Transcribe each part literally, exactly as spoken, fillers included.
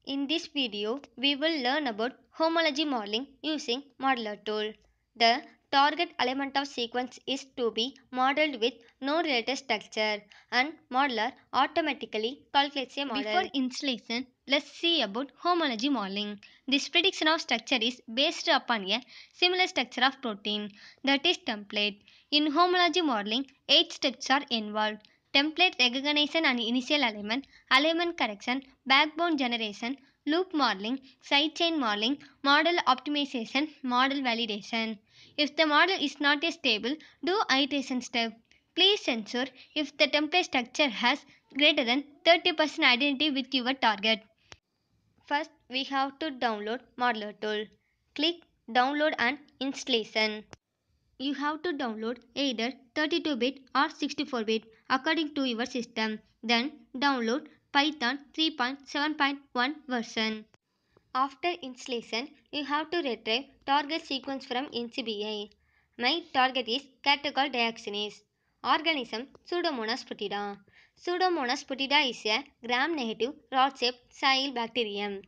In this video, we will learn about homology modeling using modeler tool. The target element of sequence is to be modeled with no related structure, and modeler automatically calculates a model. Before installation, let's see about homology modeling. This prediction of structure is based upon a similar structure of protein, that is template. In homology modeling, eight steps are involved: template recognition and initial alignment, alignment correction, backbone generation, loop modeling, sidechain modeling, model optimization, model validation. If the model is not a stable, do iteration step. Please ensure if the template structure has greater than thirty percent identity with your target. First, we have to download modeler tool. Click download and installation. You have to download either thirty-two bit or sixty-four bit according to your system. Then download Python three point seven point one version. After installation, you have to retrieve target sequence from N C B I. My target is catechol dioxinase. Organism Pseudomonas putida. Pseudomonas putida is a gram-negative rod-shaped soil bacterium.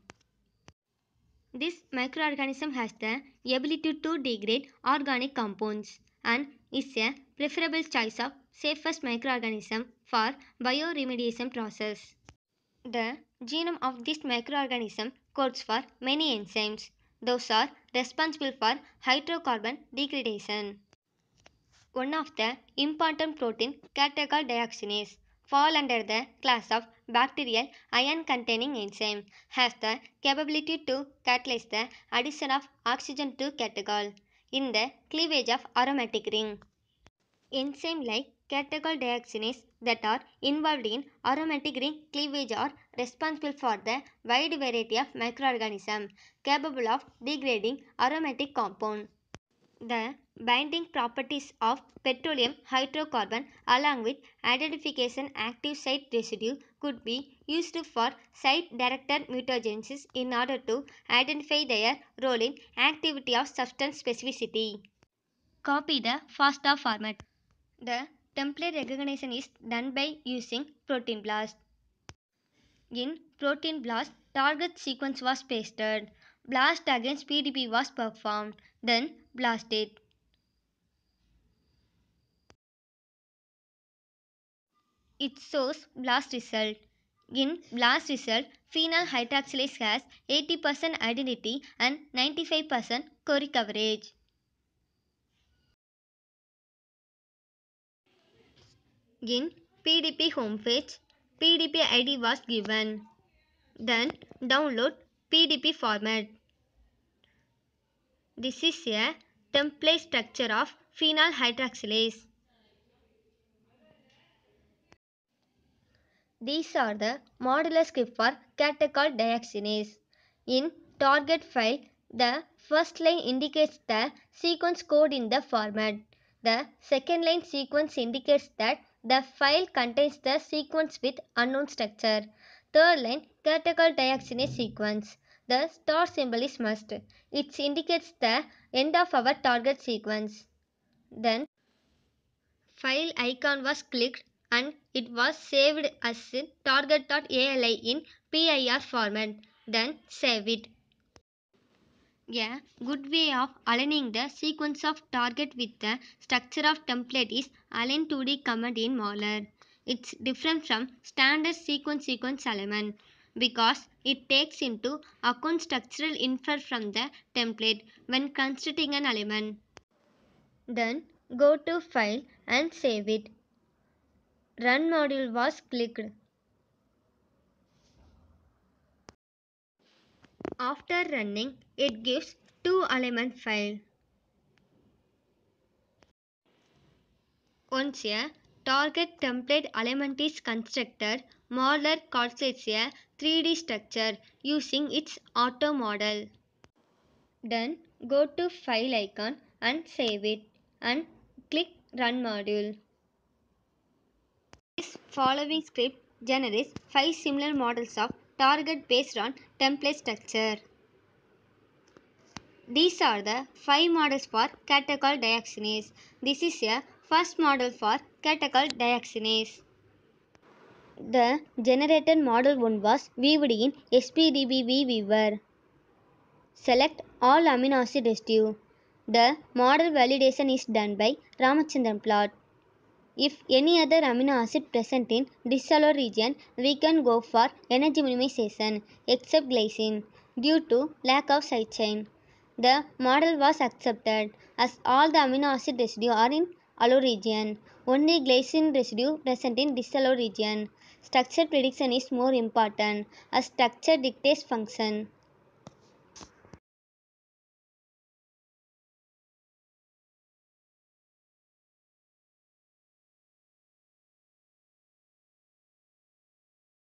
This microorganism has the ability to degrade organic compounds and is a preferable choice of safest microorganism for bioremediation process. The genome of this microorganism codes for many enzymes. Those are responsible for hydrocarbon degradation. One of the important protein, catechol dioxinase, fall under the class of bacterial iron-containing enzyme, has the capability to catalyze the addition of oxygen to catechol in the cleavage of aromatic ring. Enzymes like catechol dioxinase that are involved in aromatic ring cleavage are responsible for the wide variety of microorganisms capable of degrading aromatic compound. The binding properties of petroleum hydrocarbon along with identification active site residue could be used for site-directed mutagenesis in order to identify their role in activity of substance specificity. Copy the FASTA format. The template recognition is done by using Protein Blast. In Protein Blast, target sequence was pasted. Blast against P D B was performed, then blasted. It shows blast result. In blast result, phenyl hydroxylase has eighty percent identity and ninety-five percent co-coverage. In P D P homepage, P D P I D was given. Then download P D P format. This is a template structure of phenyl hydroxylase. These are the modular script for catechol dioxinase. In target file, the first line indicates the sequence code in the format. The second line sequence indicates that the file contains the sequence with unknown structure. Third line catechol dioxinase sequence. The star symbol is must. It indicates the end of our target sequence. Then file icon was clicked and it was saved as target.ali in P I R format. Then save it. A good way of aligning the sequence of target with the structure of template is align two D command in modeler. It's different from standard sequence sequence alignment because it takes into account structural info from the template when constructing an element. Then go to File and save it. Run module was clicked. After running, it gives two element file. Once a target template element is constructed, modeler calculates a three D structure using its auto model. Then go to File icon and save it and click Run module. This following script generates five similar models of target based on template structure. These are the five models for catechol dioxinase. This is a first model for catechol dioxinase. The generated model one was viewed in S P D B Weaver. Select all amino acid residue. The model validation is done by Ramachandran plot. If any other amino acid present in disallowed region, we can go for energy minimization except glycine due to lack of side chain. The model was accepted as all the amino acid residue are in allowed region. Only glycine residue present in disallowed region. Structure prediction is more important as structure dictates function.